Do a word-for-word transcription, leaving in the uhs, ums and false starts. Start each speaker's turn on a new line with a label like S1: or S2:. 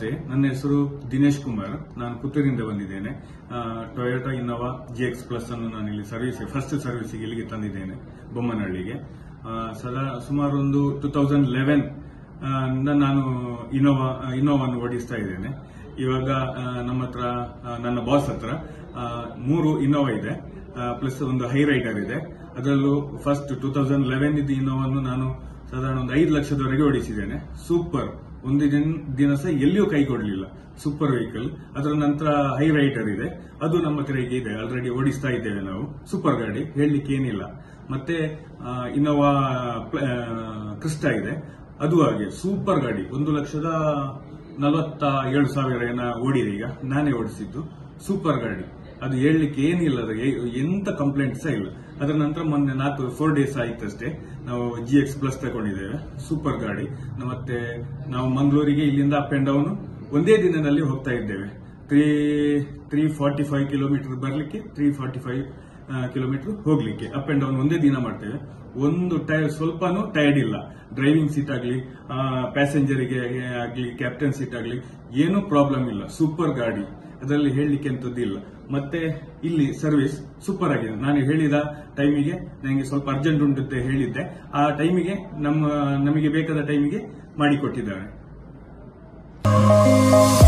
S1: ನಮಸ್ತೆ, ನನ್ನ ಹೆಸರು ದಿನೇಶ್ ಕುಮಾರ್. ನಾನು ಪುತ್ತೂರಿಂದ ಬಂದಿದ್ದೇನೆ. Toyota Innova G X plus ಅನ್ನು ನಾನು ಇಲ್ಲಿ ಸರ್ವಿಸ್ ಫಸ್ಟ್ ಸರ್ವಿಸ್ಗೆ ಇಲ್ಲಿಗೆ ತಂದಿದ್ದೇನೆ, ಬೊಮ್ಮನಹಳ್ಳಿಗೆ. ಸದಾ ಸುಮಾರು ಒಂದು ಟೂ ತೌಸಂಡ್ ಲೆವೆನ್ ನಾನು ಇನೋವಾ ಇನೋವನ್ನು ಓಡಿಸ್ತಾ ಇದ್ದೇನೆ. ಇವಾಗ ನಮ್ಮ ಹತ್ರ ನನ್ನ ಬಾಸ್ ಹತ್ರ ಮೂರು ಇನೋವಾ ಇದೆ, ಪ್ಲಸ್ ಒಂದು ಹೈ ರೈಡರ್ ಇದೆ. ಅದರಲ್ಲೂ ಫಸ್ಟ್ ಟೂ ತೌಸಂಡ್ ಲೆವೆನ್ ಇದ್ದ ಇನೋವನ್ನು ನಾನು ಸಾಧಾರಣ ಒಂದು ಐದು ಲಕ್ಷದವರೆಗೆ ಓಡಿಸಿದ್ದೇನೆ. ಸೂಪರ್, ಒಂದು ದಿನ ಸಹ ಎಲ್ಲಿಯೂ ಕೈ ಕೊಡಲಿಲ್ಲ. Super vehicle. ಅದರ ನಂತರ ಹೈ ರೈಡರ್ ಇದೆ, ಅದು ನಮ್ಮ ಹತ್ರ ಈಗ ಇದೆ, ಆಲ್ರೆಡಿ ಓಡಿಸ್ತಾ ಇದ್ದೇವೆ ನಾವು. ಸೂಪರ್ ಗಾಡಿ, ಹೇಳಲಿಕ್ಕೆ ಏನಿಲ್ಲ. ಮತ್ತೆ ಇನೋವಾ ಕ್ರಿಸ್ಟಾ ಇದೆ, ಅದು ಹಾಗೆ ಸೂಪರ್ ಗಾಡಿ. ಒಂದು ಲಕ್ಷದ ನಲವತ್ತ ಏಳು ಸಾವಿರ ಏನ ಓಡಿದೆ, ಈಗ ನಾನೇ ಓಡಿಸಿದ್ದು. ಸೂಪರ್ ಗಾಡಿ, ಅದು ಹೇಳಲಿಕ್ಕೆ ಏನಿಲ್ಲ, ಅದಕ್ಕೆ ಎಂತ ಕಂಪ್ಲೇಂಟ್ ಸಹ ಇಲ್ಲ. ಅದರ ನಂತರ ಮೊನ್ನೆ ನಾಲ್ಕು ಫೋರ್ ಡೇಸ್ ಆಯ್ತಷ್ಟೇ ನಾವು ಜಿ ಎಕ್ಸ್ ಪ್ಲಸ್ ತಗೊಂಡಿದ್ದೇವೆ. ಸೂಪರ್ ಗಾಡಿ. ಮತ್ತೆ ನಾವು ಮಂಗಳೂರಿಗೆ ಇಲ್ಲಿಂದ ಅಪ್ ಅಂಡ್ ಡೌನ್ ಒಂದೇ ದಿನದಲ್ಲಿ ಹೋಗ್ತಾ ಇದ್ದೇವೆ. Three three forty five kilometre ಬರಲಿಕ್ಕೆ, ತ್ರೀ ಫಾರ್ಟಿ ಫೈವ್ ಕಿಲೋಮೀಟರ್ ಹೋಗ್ಲಿಕ್ಕೆ, ಅಪ್ ಅಂಡ್ ಡೌನ್ ಒಂದೇ ದಿನ ಮಾಡ್ತೇವೆ. ಒಂದು ಟೈರ್ ಸ್ವಲ್ಪನೂ ಟೈರ್ಡ್ ಇಲ್ಲ. ಡ್ರೈವಿಂಗ್ ಸೀಟ್ ಆಗಲಿ, ಪ್ಯಾಸೆಂಜರಿಗೆ ಆಗಲಿ, ಕ್ಯಾಪ್ಟನ್ ಸೀಟ್ ಆಗಲಿ, ಏನೂ ಪ್ರಾಬ್ಲಮ್ ಇಲ್ಲ. ಸೂಪರ್ ಗಾಡಿ, ಅದರಲ್ಲಿ ಹೇಳಲಿಕ್ಕೆ ಎಂತದ್ದಿಲ್ಲ. ಮತ್ತೆ ಇಲ್ಲಿ ಸರ್ವಿಸ್ ಸೂಪರ್ ಆಗಿದೆ. ನಾನು ಹೇಳಿದ ಟೈಮಿಗೆ, ನನಗೆ ಸ್ವಲ್ಪ ಅರ್ಜೆಂಟ್ ಉಂಟು ಹೇಳಿದ್ದೆ, ಆ ಟೈಮಿಗೆ ನಮ್ಮ ನಮಗೆ ಬೇಕಾದ ಟೈಮಿಗೆ ಮಾಡಿಕೊಟ್ಟಿದ್ದಾರೆ.